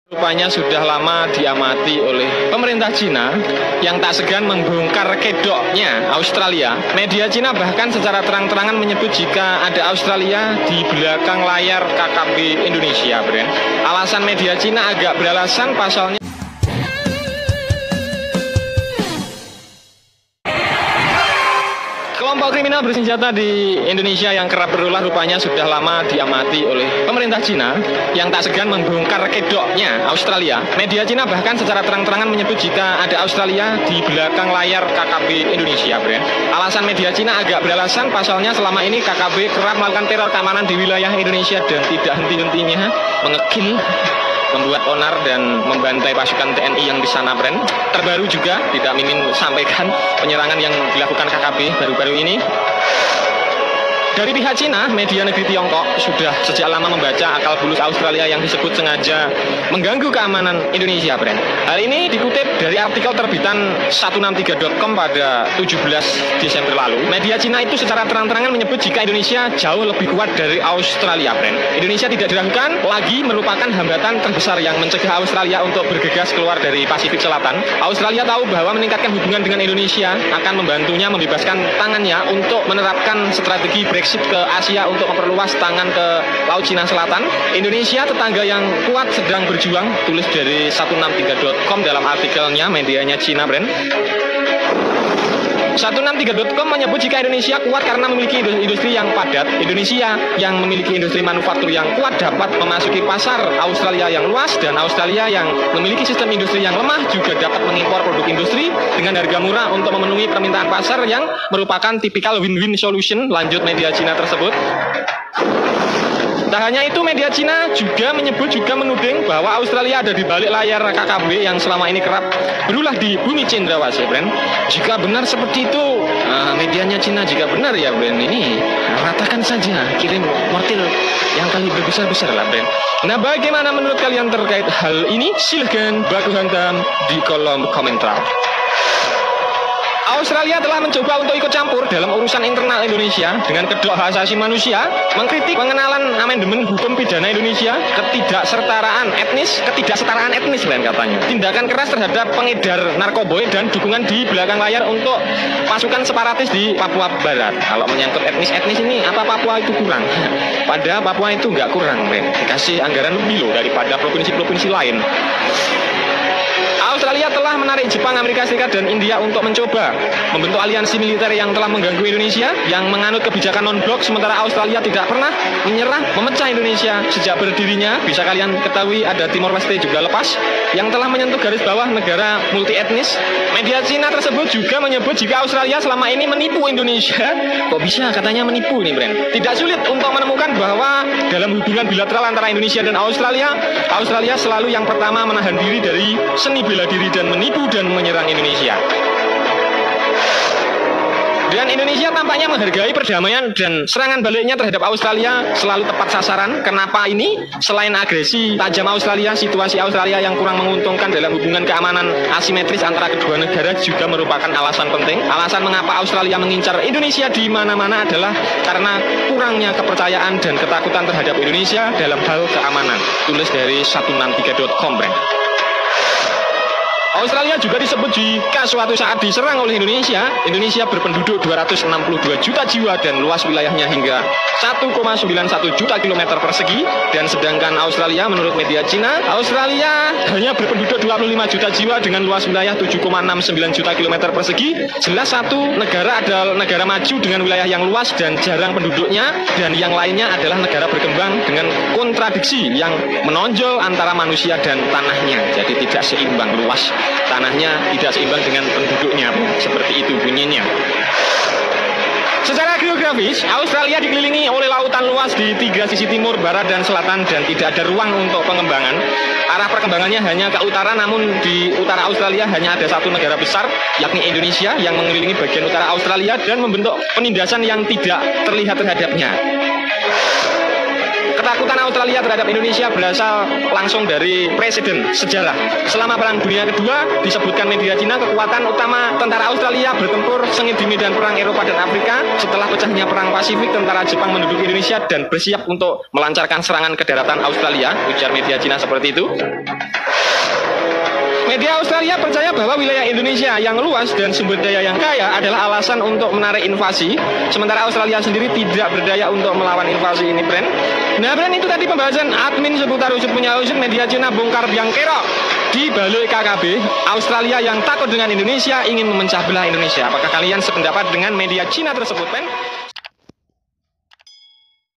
Rupanya sudah lama diamati oleh pemerintah Cina yang tak segan membongkar kedoknya Australia. Media Cina bahkan secara terang-terangan menyebut jika ada Australia di belakang layar KKP Indonesia, Bren. Alasan media Cina agak beralasan pasalnya. Kelompok kriminal bersenjata di Indonesia yang kerap berulah rupanya sudah lama diamati oleh pemerintah Cina yang tak segan membongkar kedoknya Australia. Media Cina bahkan secara terang-terangan menyebut jika ada Australia di belakang layar KKP Indonesia, Bren. Alasan media Cina agak beralasan pasalnya selama ini KKP kerap melakukan teror keamanan di wilayah Indonesia dan tidak henti-hentinya mengekil, membuat onar dan membantai pasukan TNI yang di sana, Bren. Terbaru juga tidak minim sampaikan penyerangan yang dilakukan KKP baru-baru ini. Dari pihak Cina, media negeri Tiongkok sudah sejak lama membaca akal bulus Australia yang disebut sengaja mengganggu keamanan Indonesia, Bren. Hal ini dikutip dari artikel terbitan 163.com pada 17 Desember lalu. Media Cina itu secara terang-terangan menyebut jika Indonesia jauh lebih kuat dari Australia, Bren. Indonesia tidak diragukan lagi merupakan hambatan terbesar yang mencegah Australia untuk bergegas keluar dari Pasifik Selatan. Australia tahu bahwa meningkatkan hubungan dengan Indonesia akan membantunya membebaskan tangannya untuk menerapkan strategi Brexit ke Asia untuk memperluas tangan ke Laut Cina Selatan. Indonesia, tetangga yang kuat, sedang berjuang, tulis dari 163.com dalam artikelnya medianya Cina, Bren. 163.com menyebut jika Indonesia kuat karena memiliki industri yang padat. Indonesia yang memiliki industri manufaktur yang kuat dapat memasuki pasar Australia yang luas, dan Australia yang memiliki sistem industri yang lemah juga dapat mengimpor produk industri dengan harga murah untuk memenuhi permintaan pasar yang merupakan tipikal win-win solution, lanjut media Cina tersebut. Tak hanya itu, media Cina juga menuding bahwa Australia ada di balik layar KKB yang selama ini kerap berulah di bumi cendrawasih, Bren. Jika benar seperti itu, medianya Cina jika benar ya, Bren, ini ratakan saja, kirim mortir yang kali berbesar-besar lah, Bren. Nah, bagaimana menurut kalian terkait hal ini? Silahkan baku hantam di kolom komentar. Australia telah mencoba untuk ikut campur dalam urusan internal Indonesia dengan kedok hak asasi manusia, mengkritik pengenalan amandemen hukum pidana Indonesia, ketidaksetaraan etnis lain katanya, tindakan keras terhadap pengedar narkoboy, dan dukungan di belakang layar untuk pasukan separatis di Papua Barat. Kalau menyangkut etnis ini, apa Papua itu kurang? Pada Papua itu nggak kurang, men. Dikasih anggaran lebih loh daripada provinsi-provinsi lain. Australia telah menarik Jepang, Amerika Serikat, dan India untuk mencoba membentuk aliansi militer yang telah mengganggu Indonesia, yang menganut kebijakan non-blok, sementara Australia tidak pernah menyerah memecah Indonesia sejak berdirinya. Bisa kalian ketahui ada Timor Leste juga lepas, yang telah menyentuh garis bawah negara multi etnis. Media Cina tersebut juga menyebut jika Australia selama ini menipu Indonesia. Kok bisa katanya menipu nih, Bren? Tidak sulit untuk menemukan bahwa dalam hubungan bilateral antara Indonesia dan Australia, Australia selalu yang pertama menahan diri dari seni bela diri dan menipu dan menyerang Indonesia. Dan Indonesia tampaknya menghargai perdamaian, dan serangan baliknya terhadap Australia selalu tepat sasaran. Kenapa ini? Selain agresi tajam Australia, situasi Australia yang kurang menguntungkan dalam hubungan keamanan asimetris antara kedua negara juga merupakan alasan penting. Alasan mengapa Australia mengincar Indonesia di mana-mana adalah karena kurangnya kepercayaan dan ketakutan terhadap Indonesia dalam hal keamanan, tulis dari 163.com, Bren. Australia juga disebut jika suatu saat diserang oleh Indonesia. Indonesia berpenduduk 262 juta jiwa dan luas wilayahnya hingga 1,91 juta kilometer persegi. Dan sedangkan Australia, menurut media Cina, Australia hanya berpenduduk 25 juta jiwa dengan luas wilayah 7,69 juta kilometer persegi. Jelas satu negara adalah negara maju dengan wilayah yang luas dan jarang penduduknya, dan yang lainnya adalah negara berkembang dengan kontradiksi yang menonjol antara manusia dan tanahnya. Jadi tidak seimbang luas tanahnya, tidak seimbang dengan penduduknya, seperti itu bunyinya. Secara geografis, Australia dikelilingi oleh lautan luas di 3 sisi timur, barat, dan selatan, dan tidak ada ruang untuk pengembangan. Arah perkembangannya hanya ke utara, namun di utara Australia hanya ada satu negara besar, yakni Indonesia, yang mengelilingi bagian utara Australia dan membentuk penindasan yang tidak terlihat terhadapnya. Ketakutan Australia terhadap Indonesia berasal langsung dari presiden sejarah. Selama Perang Dunia Kedua, disebutkan media Cina, kekuatan utama tentara Australia bertempur sengit di medan perang Eropa dan Afrika. Setelah pecahnya Perang Pasifik, tentara Jepang menduduki Indonesia dan bersiap untuk melancarkan serangan ke daratan Australia, ujar media Cina seperti itu. Media Australia percaya bahwa wilayah Indonesia yang luas dan sumber daya yang kaya adalah alasan untuk menarik invasi, sementara Australia sendiri tidak berdaya untuk melawan invasi ini, Bren. Nah, Bren, itu tadi pembahasan admin seputar usut punya usut media Cina bongkar yang kerok di balik KKB. Australia yang takut dengan Indonesia ingin memecah belah Indonesia. Apakah kalian sependapat dengan media Cina tersebut, Bren?